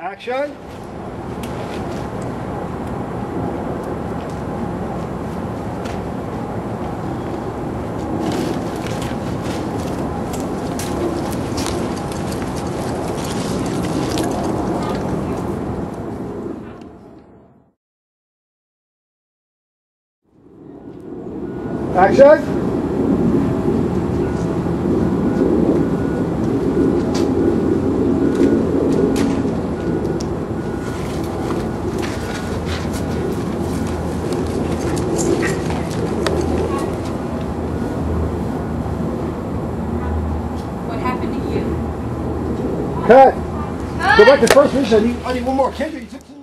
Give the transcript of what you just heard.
Action. Action. What happened to you? Cut. Go back to first mission. I need one more. Kendra, you took